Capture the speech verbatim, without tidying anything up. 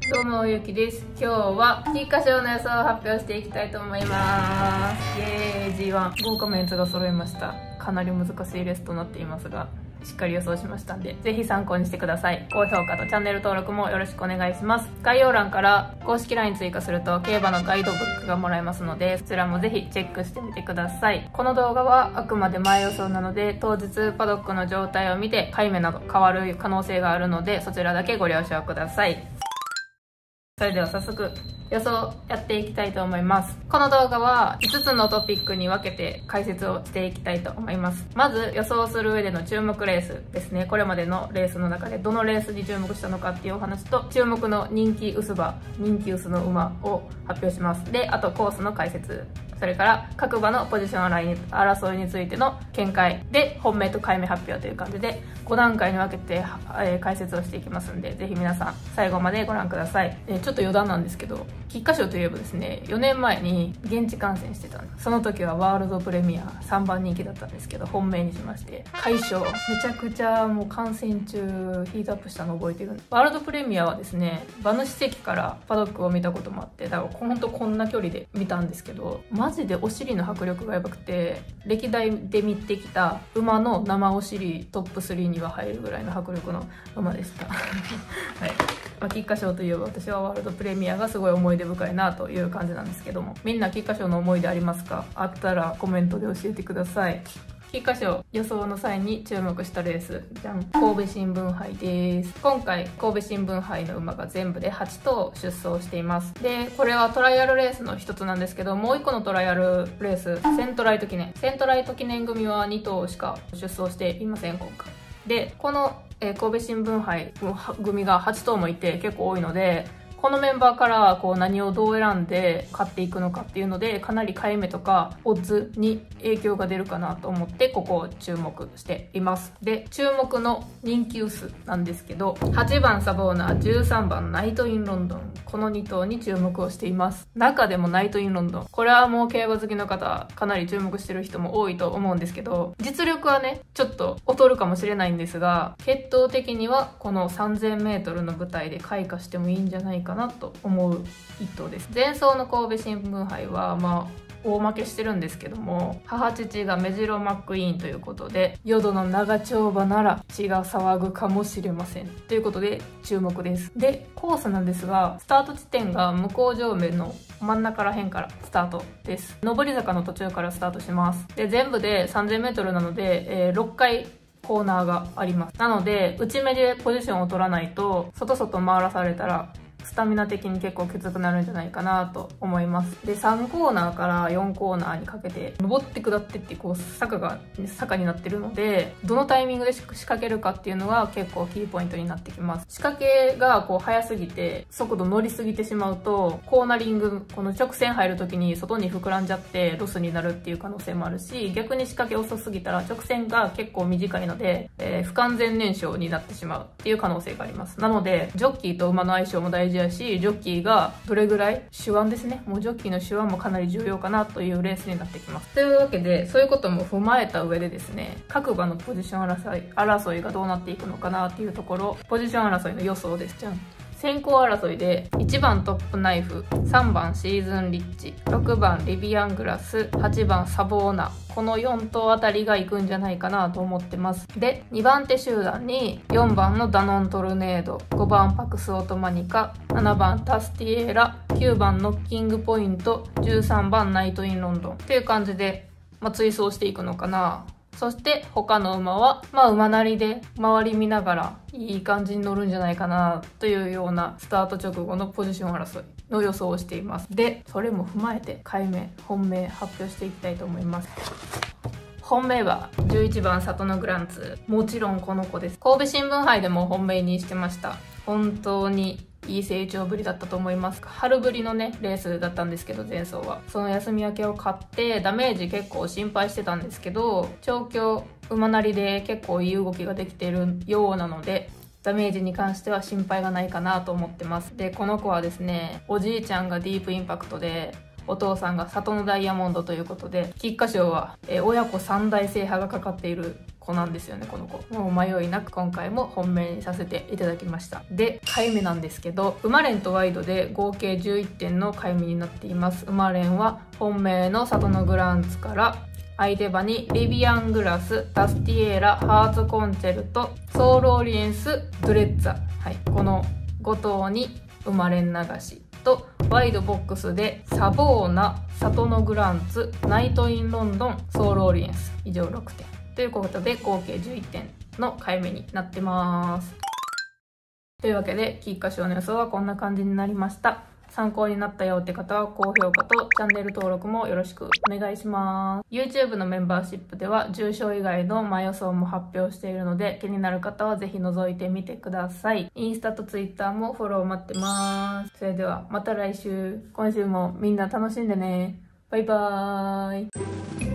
どうもゆきです。今日は菊花賞の予想を発表していきたいと思います。イエーイ ジーワン 豪華メンツが揃いました。かなり難しいレースとなっていますが、しっかり予想しましたんで、ぜひ参考にしてください。高評価とチャンネル登録もよろしくお願いします。概要欄から公式 ライン 追加すると競馬のガイドブックがもらえますので、そちらもぜひチェックしてみてください。この動画はあくまで前予想なので、当日パドックの状態を見て買い目など変わる可能性があるので、そちらだけご了承ください。それでは早速予想やっていきたいと思います。この動画はいつつのトピックに分けて解説をしていきたいと思います。まず予想する上での注目レースですね。これまでのレースの中でどのレースに注目したのかっていうお話と、注目の人気薄馬、人気薄の馬を発表します。で、あとコースの解説。それから各馬のポジション争いについての見解で本命と買い目発表という感じでご段階に分けて、えー、解説をしていきますんで、ぜひ皆さん最後までご覧ください。えー、ちょっと余談なんですけど、菊花賞といえばですね、よねんまえに現地観戦してたんです。その時はワールドプレミアさんばん人気だったんですけど、本命にしまして快勝。めちゃくちゃもう観戦中ヒートアップしたの覚えてるんです。ワールドプレミアはですね、馬主席からパドックを見たこともあって、だからほんとこんな距離で見たんですけど、マジでお尻の迫力がやばくて、歴代で見てきた馬の生お尻トップスリーには入るぐらいの迫力の馬でした。はい。まあ、菊花賞といえば私はワールドプレミアがすごい思い出深いなという感じなんですけども、みんな菊花賞の思い出ありますか？あったらコメントで教えてください。菊花賞予想の際に注目したレース、じゃん、神戸新聞杯です。今回神戸新聞杯の馬が全部ではち頭出走しています。で、これはトライアルレースの一つなんですけど、もう一個のトライアルレース、セントライト記念セントライト記念組はに頭しか出走していません今回で。この、えー、神戸新聞杯組がはち頭もいて結構多いので、このメンバーからこう何をどう選んで買っていくのかっていうので、かなり買い目とかオッズに影響が出るかなと思ってここを注目しています。で、注目の人気薄なんですけど、はちばんサボーナー、じゅうさんばんナイトインロンドン、このに頭に注目をしています。中でもナイトインロンドン、これはもう競馬好きの方かなり注目してる人も多いと思うんですけど、実力はねちょっと劣るかもしれないんですが、血統的にはこの さんぜんメートル の舞台で開花してもいいんじゃないかなと思う一頭です。前走の神戸新聞杯はまあ大負けしてるんですけども、母父がメジロマックイーンということで、淀の長丁場なら血が騒ぐかもしれませんということで注目です。で、コースなんですが、スタート地点が向こう上面の真ん中ら辺からスタートです。上り坂の途中からスタートします。で、全部で さんぜんメートル なので、えー、ろっかいコーナーがあります。なので内目でポジションを取らないと、外外回らされたらスタミナ的に結構きつくなるんじゃないかなと思います。で、さんコーナーからよんコーナーにかけて登って下ってってこう坂が坂になってるので、どのタイミングで仕掛けるかっていうのが結構キーポイントになってきます。仕掛けがこう速すぎて速度乗りすぎてしまうと、コーナリング、この直線入る時に外に膨らんじゃってロスになるっていう可能性もあるし、逆に仕掛け遅すぎたら直線が結構短いので、えー、不完全燃焼になってしまうっていう可能性があります。なのでジョッキーと馬の相性も大事やし、ジョッキーがどれぐらい手腕ですね、もうジョッキーの手腕もかなり重要かなというレースになってきます。というわけで、そういうことも踏まえた上でですね、各馬のポジション争い争いがどうなっていくのかなっていうところ、ポジション争いの予想です。じゃん。先行争いでいちばんトップナイフ、さんばんシーズンリッチ、ろくばんリビアングラス、はちばんサボーナ、このよん頭あたりが行くんじゃないかなと思ってます。で、にばん手集団によんばんのダノントルネード、ごばんパクスオトマニカ、ななばんタスティエーラ、きゅうばんノッキングポイント、じゅうさんばんナイトインロンドンっていう感じで、まあ、追走していくのかな。そして他の馬は、まあ馬なりで周り見ながらいい感じに乗るんじゃないかなというようなスタート直後のポジション争いの予想をしています。で、それも踏まえて買い目、本命発表していきたいと思います。本命はじゅういちばんサトノグランツ。もちろんこの子です。神戸新聞杯でも本命にしてました。本当にいい成長ぶりだったと思います。春ぶりのねレースだったんですけど、前走はその休み明けを買ってダメージ結構心配してたんですけど、調教馬なりで結構いい動きができているようなので、ダメージに関しては心配がないかなと思ってます。で、この子はですね、おじいちゃんがディープインパクトで、お父さんが里のダイヤモンドということで、菊花賞は、えー、親子三大制覇がかかっている子なんですよね、この子。もう迷いなく今回も本命にさせていただきました。で、買い目なんですけど、ウマレンとワイドで合計じゅういってんの買い目になっています。ウマレンは本命のサトノグランツから相手馬にリビアングラス、タスティエーラ、ハーツコンチェルト、ソールオリエンス、ドゥレッツァ、はい、このご頭にウマレン流しと、ワイドボックスでサボーナ、サトノグランツ、ナイトインロンドン、ソールオリエンス以上ろくてんということで合計じゅういってんの買い目になってます。というわけで菊花賞の予想はこんな感じになりました。参考になったよって方は高評価とチャンネル登録もよろしくお願いします。YouTube のメンバーシップでは重賞以外の前予想も発表しているので、気になる方はぜひ覗いてみてください。インスタと Twitter もフォロー待ってます。それではまた来週。今週もみんな楽しんでね。バイバーイ。